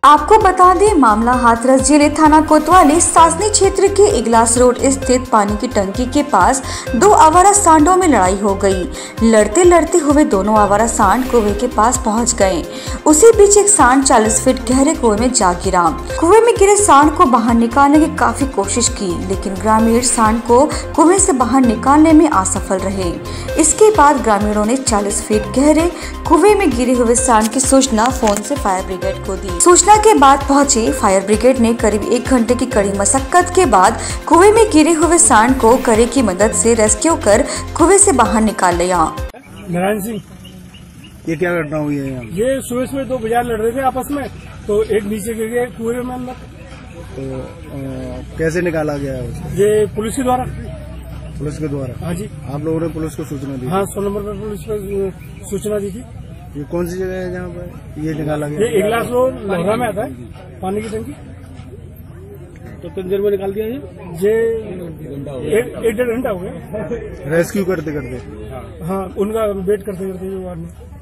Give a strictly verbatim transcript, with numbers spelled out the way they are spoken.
आपको बता दें, मामला हाथरस जिले थाना कोतवाली सासनी क्षेत्र के इगलास रोड स्थित पानी की टंकी के पास दो आवारा सांडों में लड़ाई हो गई। लड़ते लड़ते हुए दोनों आवारा सांड कुएं के पास पहुंच गए। उसी बीच एक सांड चालीस फीट गहरे कुएं में जा गिरा। कुएं में गिरे सांड को बाहर निकालने की काफी कोशिश की, लेकिन ग्रामीण सांड को कुएं से बाहर निकालने में असफल रहे। इसके बाद ग्रामीणों ने चालीस फीट गहरे कुएं में गिरे हुए सांड की सूचना फोन से फायर ब्रिगेड को दी। सूचना के बाद पहुंची फायर ब्रिगेड ने करीब एक घंटे की कड़ी मशक्कत के बाद कुएं में गिरे हुए सांड को करे की मदद से रेस्क्यू कर कुएं से बाहर निकाल लिया। नारायण सिंह, ये क्या घटना हुई है यहाँ? ये सुबह सुबह दो बाजार लड़ रहे थे आपस में, तो एक नीचे गिर गया कुएं में अंदर। तो आ, कैसे निकाला गया है उसे? ये पुलिस के द्वारा। पुलिस के द्वारा? हाँ जी। आप लोगों ने पुलिस को सूचना दी? हाँ, सौ नंबर पर पुलिस को सूचना दी थी। ये कौन सी जगह है जहाँ पर ये निकाला गया? ये इगलास रोड लोहरा में आता है, पानी की टंकी। तो कितनी देर में निकाल दिया ये? ये एक डेढ़ घंटा हो गया रेस्क्यू करते करते। हाँ, उनका वेट करते करते जो आदमी